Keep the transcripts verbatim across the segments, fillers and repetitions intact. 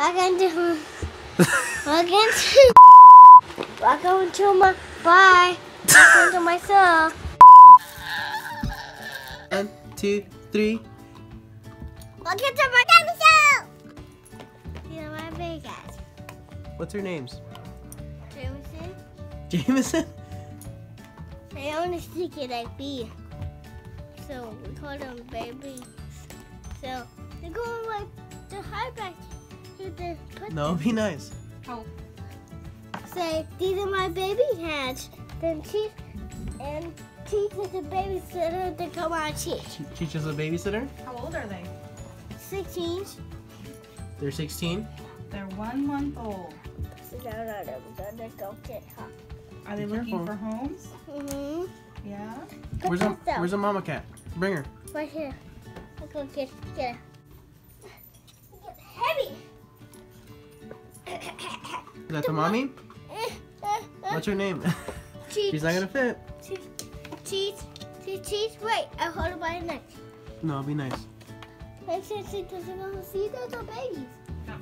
Welcome to, welcome to, welcome to my, bye. Welcome to my show. One, two, three. Welcome to my baby show. These are my big guys. What's her names? Jameson. Jameson? They only stick it like B. So we call them babies. So they're going like the high back to the put No, be nice. Oh. Say, these are my baby hands. Then teach and teach the babysitter to come on teach. Teach us a babysitter? How old are they? Sixteen. They're sixteen. They're one month old. So now I'm gonna go get her. Are they Be looking careful. for homes? Mm-hmm. Yeah. Where's a Where's a mama cat? Bring her. Right here. I'll go get get her. Get heavy. Is that the mommy? What's her name? Cheese. She's not gonna fit. Cheese. Cheese. Cheese. Wait, I'll hold her by the neck. No, be nice. Make sure she doesn't want to see those are babies. No.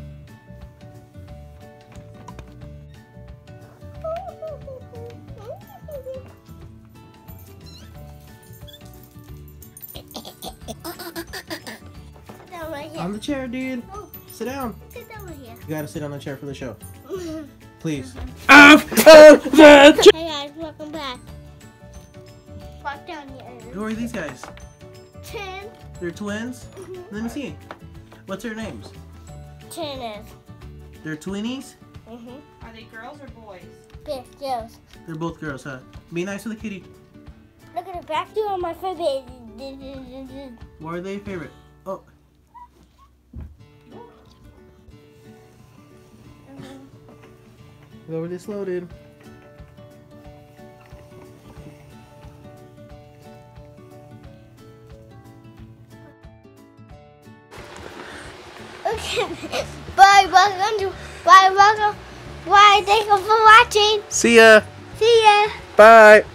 Sit down right here. On the chair, dude. Oh, Sit down. sit down right here. You gotta sit on the chair for the show. Please. Hey guys, welcome back. Walk down here. Who are these guys? Ten. They're twins? Let me see. What's their names? Ten is. They're twinnies? Mm-hmm. Are they girls or boys? Big girls. They're both girls, huh? Be nice to the kitty. Look at the back door on my favorite. Why are they favorite? Oh, lower this loaded. Okay. Bye, welcome to. Bye, welcome. Bye, thank you for watching. See ya. See ya. Bye.